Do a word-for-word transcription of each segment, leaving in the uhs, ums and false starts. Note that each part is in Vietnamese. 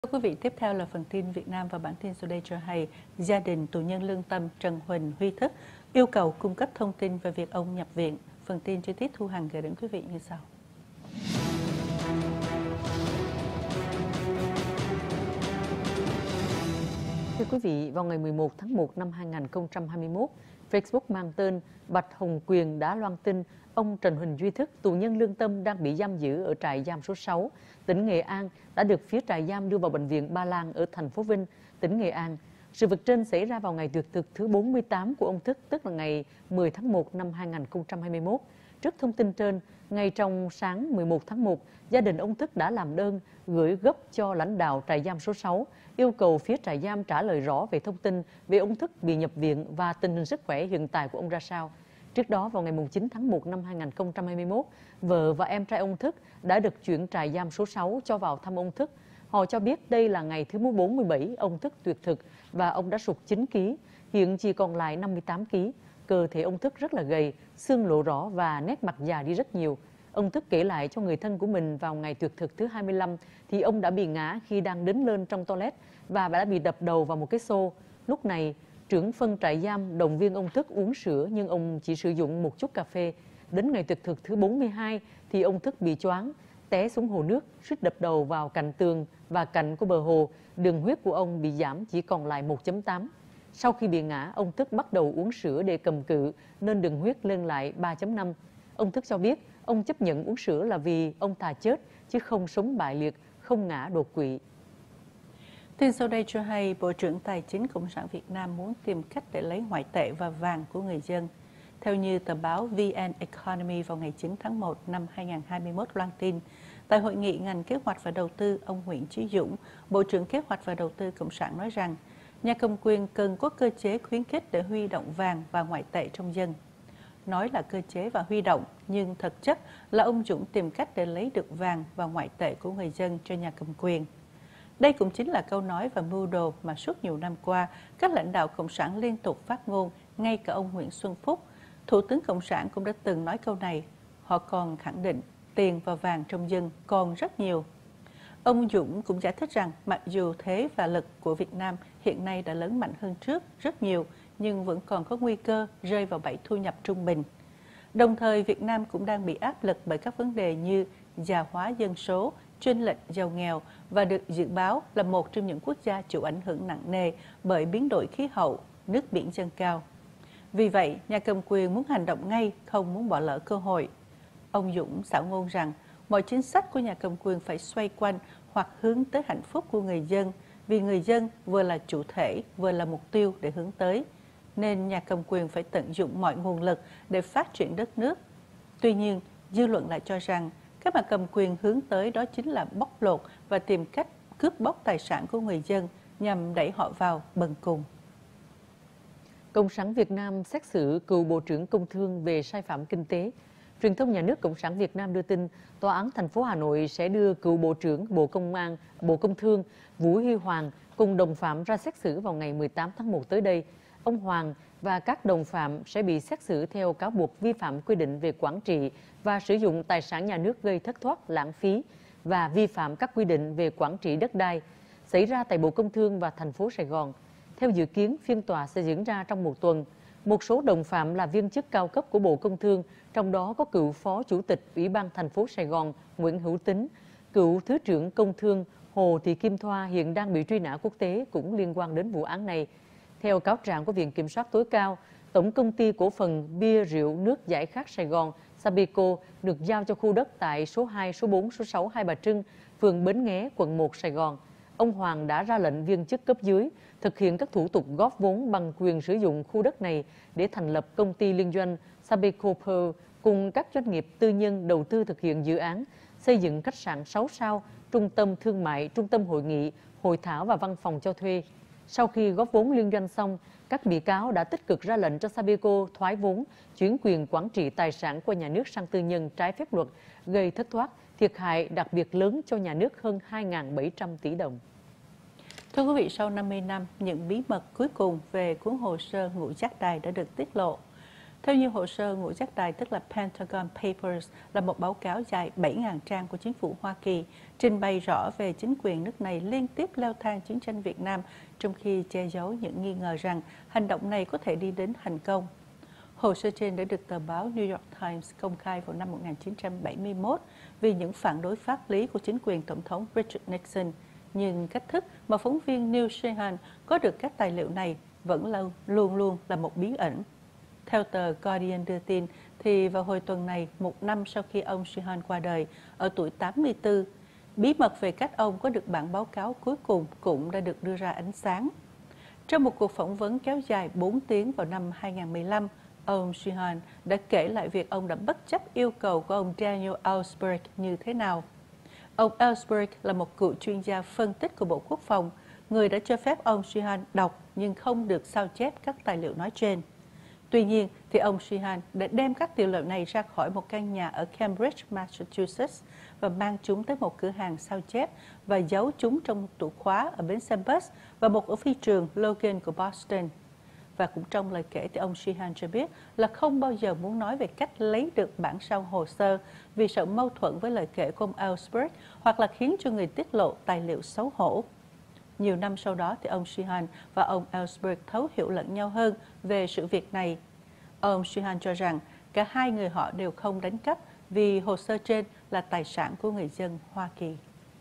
Thưa quý vị, tiếp theo là phần tin Việt Nam và bản tin sau đây cho hay gia đình tù nhân lương tâm Trần Huỳnh Huy Thức yêu cầu cung cấp thông tin về việc ông nhập viện. Phần tin chi tiết Thu Hằng gửi đến quý vị như sau. Thưa quý vị, vào ngày mười một tháng một năm hai nghìn không trăm hai mươi mốt, Facebook mang tên Bạch Hồng Quyền đã loan tin ông Trần Huỳnh Duy Thức, tù nhân lương tâm đang bị giam giữ ở trại giam số sáu, tỉnh Nghệ An, đã được phía trại giam đưa vào bệnh viện Ba Lan ở thành phố Vinh, tỉnh Nghệ An. Sự việc trên xảy ra vào ngày tuyệt thực thứ bốn mươi tám của ông Thức, tức là ngày mười tháng một năm hai nghìn không trăm hai mươi mốt. Trước thông tin trên, ngay trong sáng mười một tháng một, gia đình ông Thức đã làm đơn gửi gấp cho lãnh đạo trại giam số sáu, yêu cầu phía trại giam trả lời rõ về thông tin về ông Thức bị nhập viện và tình hình sức khỏe hiện tại của ông ra sao. Trước đó, vào ngày chín tháng một năm hai nghìn không trăm hai mươi mốt, vợ và em trai ông Thức đã được chuyển trại giam số sáu cho vào thăm ông Thức. Họ cho biết đây là ngày thứ bốn mươi bảy ông Thức tuyệt thực và ông đã sụt chín ki lô gam, hiện chỉ còn lại năm mươi tám ki lô gam. Cơ thể ông Thức rất là gầy, xương lộ rõ và nét mặt già đi rất nhiều. Ông Thức kể lại cho người thân của mình vào ngày tuyệt thực thứ hai mươi lăm thì ông đã bị ngã khi đang đứng lên trong toilet và đã bị đập đầu vào một cái xô. Lúc này, trưởng phân trại giam động viên ông Thức uống sữa nhưng ông chỉ sử dụng một chút cà phê. Đến ngày tuyệt thực thứ bốn mươi hai thì ông Thức bị choáng, té xuống hồ nước, suýt đập đầu vào cạnh tường và cạnh của bờ hồ. Đường huyết của ông bị giảm chỉ còn lại một chấm tám. Sau khi bị ngã, ông Thức bắt đầu uống sữa để cầm cự nên đường huyết lên lại ba chấm năm. Ông Thức cho biết ông chấp nhận uống sữa là vì ông thà chết chứ không sống bại liệt, không ngã đột quỵ. Tin sau đây cho hay Bộ trưởng Tài chính Cộng sản Việt Nam muốn tìm cách để lấy ngoại tệ và vàng của người dân. Theo như tờ báo vê en Economy vào ngày chín tháng một năm hai nghìn không trăm hai mươi mốt loan tin, tại hội nghị ngành kế hoạch và đầu tư, ông Nguyễn Chí Dũng, Bộ trưởng Kế hoạch và Đầu tư Cộng sản nói rằng nhà cầm quyền cần có cơ chế khuyến khích để huy động vàng và ngoại tệ trong dân. Nói là cơ chế và huy động, nhưng thực chất là ông Dũng tìm cách để lấy được vàng và ngoại tệ của người dân cho nhà cầm quyền. Đây cũng chính là câu nói và mưu đồ mà suốt nhiều năm qua, các lãnh đạo Cộng sản liên tục phát ngôn, ngay cả ông Nguyễn Xuân Phúc, Thủ tướng Cộng sản cũng đã từng nói câu này. Họ còn khẳng định tiền và vàng trong dân còn rất nhiều. Ông Dũng cũng giải thích rằng mặc dù thế và lực của Việt Nam hiện nay đã lớn mạnh hơn trước rất nhiều, nhưng vẫn còn có nguy cơ rơi vào bẫy thu nhập trung bình. Đồng thời, Việt Nam cũng đang bị áp lực bởi các vấn đề như già hóa dân số, chênh lệch giàu nghèo và được dự báo là một trong những quốc gia chịu ảnh hưởng nặng nề bởi biến đổi khí hậu, nước biển dâng cao. Vì vậy, nhà cầm quyền muốn hành động ngay, không muốn bỏ lỡ cơ hội. Ông Dũng xảo ngôn rằng mọi chính sách của nhà cầm quyền phải xoay quanh hoặc hướng tới hạnh phúc của người dân, vì người dân vừa là chủ thể, vừa là mục tiêu để hướng tới. Nên nhà cầm quyền phải tận dụng mọi nguồn lực để phát triển đất nước. Tuy nhiên, dư luận lại cho rằng các nhà cầm quyền hướng tới đó chính là bóc lột và tìm cách cướp bóc tài sản của người dân nhằm đẩy họ vào bần cùng. Cộng sản Việt Nam xét xử cựu Bộ trưởng Công Thương về sai phạm kinh tế. Truyền thông nhà nước Cộng sản Việt Nam đưa tin, Tòa án thành phố Hà Nội sẽ đưa cựu Bộ trưởng Bộ Công an, Bộ Công Thương Vũ Huy Hoàng cùng đồng phạm ra xét xử vào ngày mười tám tháng một tới đây. Ông Hoàng và các đồng phạm sẽ bị xét xử theo cáo buộc vi phạm quy định về quản trị và sử dụng tài sản nhà nước gây thất thoát, lãng phí và vi phạm các quy định về quản trị đất đai xảy ra tại Bộ Công Thương và thành phố Sài Gòn. Theo dự kiến, phiên tòa sẽ diễn ra trong một tuần. Một số đồng phạm là viên chức cao cấp của Bộ Công Thương, trong đó có cựu Phó Chủ tịch Ủy ban thành phố Sài Gòn Nguyễn Hữu Tín, cựu Thứ trưởng Công Thương Hồ Thị Kim Thoa hiện đang bị truy nã quốc tế cũng liên quan đến vụ án này. Theo cáo trạng của Viện Kiểm soát tối cao, Tổng Công ty Cổ phần Bia Rượu Nước Giải Khát Sài Gòn Sabeco được giao cho khu đất tại số hai, số bốn, số sáu Hai Bà Trưng, phường Bến Nghé, quận một Sài Gòn. Ông Hoàng đã ra lệnh viên chức cấp dưới thực hiện các thủ tục góp vốn bằng quyền sử dụng khu đất này để thành lập công ty liên doanh Sabeco Pearl cùng các doanh nghiệp tư nhân đầu tư thực hiện dự án xây dựng khách sạn sáu sao, trung tâm thương mại, trung tâm hội nghị, hội thảo và văn phòng cho thuê. Sau khi góp vốn liên doanh xong, các bị cáo đã tích cực ra lệnh cho Sabeco thoái vốn, chuyển quyền quản trị tài sản của nhà nước sang tư nhân trái pháp luật, gây thất thoát, thiệt hại đặc biệt lớn cho nhà nước hơn hai nghìn bảy trăm tỷ đồng. Thưa quý vị, sau năm mươi năm, những bí mật cuối cùng về cuốn hồ sơ Ngũ Giác Đài đã được tiết lộ. Theo như hồ sơ ngũ giác đài, tức là Pentagon Papers, là một báo cáo dài bảy nghìn trang của chính phủ Hoa Kỳ, trình bày rõ về chính quyền nước này liên tiếp leo thang chiến tranh Việt Nam, trong khi che giấu những nghi ngờ rằng hành động này có thể đi đến thành công. Hồ sơ trên đã được tờ báo New York Times công khai vào năm một nghìn chín trăm bảy mươi mốt vì những phản đối pháp lý của chính quyền Tổng thống Richard Nixon. Nhưng cách thức mà phóng viên Neil Sheehan có được các tài liệu này vẫn là, luôn luôn là một bí ẩn. Theo tờ Guardian đưa tin, thì vào hồi tuần này, một năm sau khi ông Sheehan qua đời, ở tuổi tám mươi tư, bí mật về cách ông có được bản báo cáo cuối cùng cũng đã được đưa ra ánh sáng. Trong một cuộc phỏng vấn kéo dài bốn tiếng vào năm hai nghìn không trăm mười lăm, ông Sheehan đã kể lại việc ông đã bất chấp yêu cầu của ông Daniel Ellsberg như thế nào. Ông Ellsberg là một cựu chuyên gia phân tích của Bộ Quốc phòng, người đã cho phép ông Sheehan đọc nhưng không được sao chép các tài liệu nói trên. Tuy nhiên, thì ông Sheehan đã đem các tài liệu này ra khỏi một căn nhà ở Cambridge, Massachusetts và mang chúng tới một cửa hàng sao chép và giấu chúng trong một tủ khóa ở bến xe bus và một ở phi trường Logan của Boston. Và cũng trong lời kể thì ông Sheehan cho biết là không bao giờ muốn nói về cách lấy được bản sao hồ sơ vì sợ mâu thuẫn với lời kể của ông Ellsberg hoặc là khiến cho người tiết lộ tài liệu xấu hổ. Nhiều năm sau đó thì ông Sheehan và ông Ellsberg thấu hiểu lẫn nhau hơn về sự việc này. Ông Sheehan cho rằng cả hai người họ đều không đánh cắp vì hồ sơ trên là tài sản của người dân Hoa Kỳ.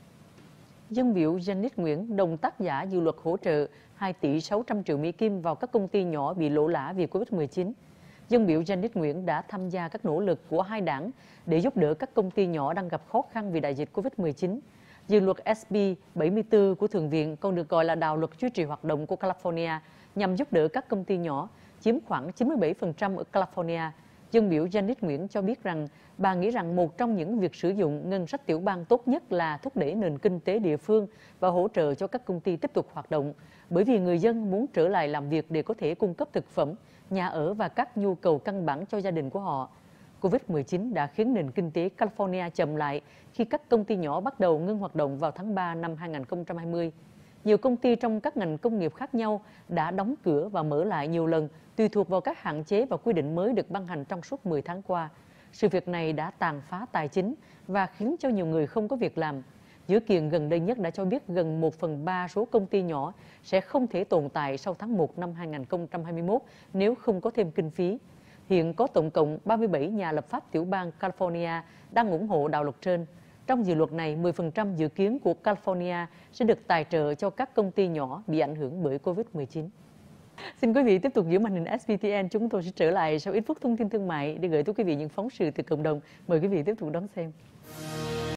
Dân biểu Janet Nguyễn, đồng tác giả dự luật hỗ trợ hai tỷ sáu trăm triệu Mỹ Kim vào các công ty nhỏ bị lỗ lã vì Covid mười chín. Dân biểu Janet Nguyễn đã tham gia các nỗ lực của hai đảng để giúp đỡ các công ty nhỏ đang gặp khó khăn vì đại dịch Covid mười chín. Dự luật S B bảy mươi tư của Thượng viện, còn được gọi là đạo luật duy trì hoạt động của California, nhằm giúp đỡ các công ty nhỏ, chiếm khoảng chín mươi bảy phần trăm ở California. Dân biểu Janet Nguyễn cho biết rằng bà nghĩ rằng một trong những việc sử dụng ngân sách tiểu bang tốt nhất là thúc đẩy nền kinh tế địa phương và hỗ trợ cho các công ty tiếp tục hoạt động, bởi vì người dân muốn trở lại làm việc để có thể cung cấp thực phẩm, nhà ở và các nhu cầu căn bản cho gia đình của họ. Covid mười chín đã khiến nền kinh tế California chậm lại khi các công ty nhỏ bắt đầu ngưng hoạt động vào tháng ba năm hai nghìn không trăm hai mươi. Nhiều công ty trong các ngành công nghiệp khác nhau đã đóng cửa và mở lại nhiều lần, tùy thuộc vào các hạn chế và quy định mới được ban hành trong suốt mười tháng qua. Sự việc này đã tàn phá tài chính và khiến cho nhiều người không có việc làm. Dữ kiện gần đây nhất đã cho biết gần một phần ba số công ty nhỏ sẽ không thể tồn tại sau tháng một năm hai nghìn không trăm hai mươi mốt nếu không có thêm kinh phí. Hiện có tổng cộng ba mươi bảy nhà lập pháp tiểu bang California đang ủng hộ đạo luật trên. Trong dự luật này, mười phần trăm dự kiến của California sẽ được tài trợ cho các công ty nhỏ bị ảnh hưởng bởi Covid mười chín. Xin quý vị tiếp tục giữ màn hình S B T N. Chúng tôi sẽ trở lại sau ít phút thông tin thương mại để gửi tới quý vị những phóng sự từ cộng đồng. Mời quý vị tiếp tục đón xem.